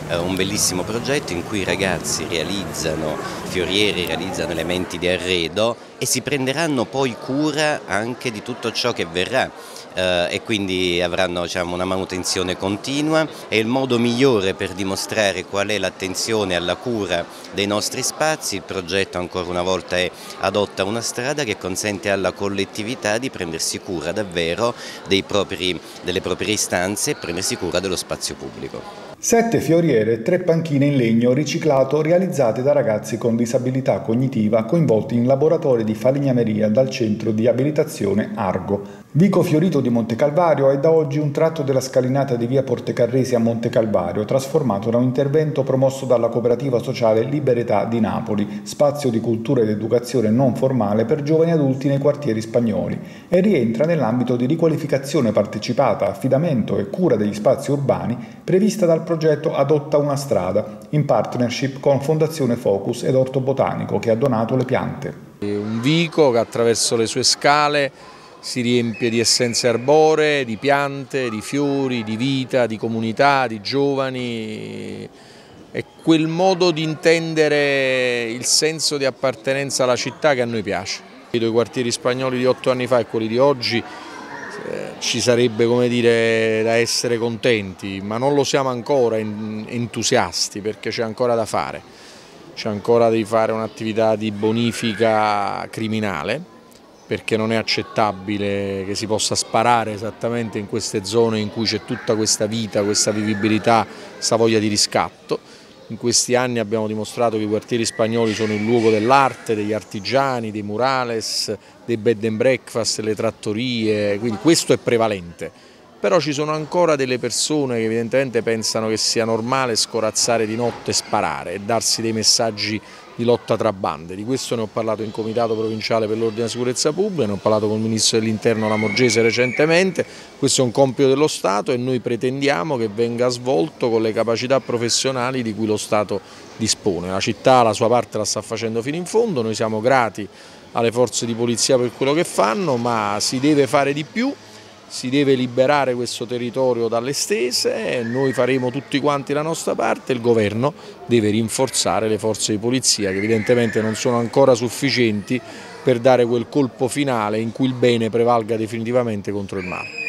un bellissimo progetto in cui i ragazzi realizzano, fiorieri realizzano elementi di arredo e si prenderanno poi cura anche di tutto ciò che verrà. E quindi avranno, diciamo, una manutenzione continua. È il modo migliore per dimostrare qual è l'attenzione alla cura dei nostri spazi. Il progetto ancora una volta è adotta una strada che consente alla collettività di prendersi cura davvero delle proprie istanze e prendersi cura dello spazio pubblico. 7 fioriere e 3 panchine in legno riciclato realizzate da ragazzi con disabilità cognitiva coinvolti in laboratori di falegnameria dal centro di abilitazione Argo. Vico Fiorito di Montecalvario è da oggi un tratto della scalinata di via Portecarresi a Montecalvario, trasformato da un intervento promosso dalla cooperativa sociale Liberetà di Napoli, spazio di cultura ed educazione non formale per giovani adulti nei quartieri spagnoli, e rientra nell'ambito di riqualificazione partecipata, affidamento e cura degli spazi urbani prevista dal progetto Adotta una strada, in partnership con Fondazione Focus ed Orto Botanico, che ha donato le piante. Un vico che attraverso le sue scale si riempie di essenze arboree, di piante, di fiori, di vita, di comunità, di giovani. È quel modo di intendere il senso di appartenenza alla città che a noi piace. I due quartieri spagnoli di 8 anni fa e quelli di oggi ci sarebbe, come dire, da essere contenti, ma non lo siamo ancora entusiasti perché c'è ancora da fare. C'è ancora di fare un'attività di bonifica criminale, perché non è accettabile che si possa sparare esattamente in queste zone in cui c'è tutta questa vita, questa vivibilità, questa voglia di riscatto. In questi anni abbiamo dimostrato che i quartieri spagnoli sono il luogo dell'arte, degli artigiani, dei murales, dei bed and breakfast, le trattorie, quindi questo è prevalente. Però ci sono ancora delle persone che evidentemente pensano che sia normale scorazzare di notte e sparare e darsi dei messaggi di lotta tra bande. Di questo ne ho parlato in Comitato Provinciale per l'Ordine e la Sicurezza Pubblica, ne ho parlato con il Ministro dell'Interno Lamorgese recentemente. Questo è un compito dello Stato e noi pretendiamo che venga svolto con le capacità professionali di cui lo Stato dispone. La città la sua parte la sta facendo fino in fondo, noi siamo grati alle forze di polizia per quello che fanno, ma si deve fare di più. Si deve liberare questo territorio dalle stese, noi faremo tutti quanti la nostra parte, il governo deve rinforzare le forze di polizia che evidentemente non sono ancora sufficienti per dare quel colpo finale in cui il bene prevalga definitivamente contro il male.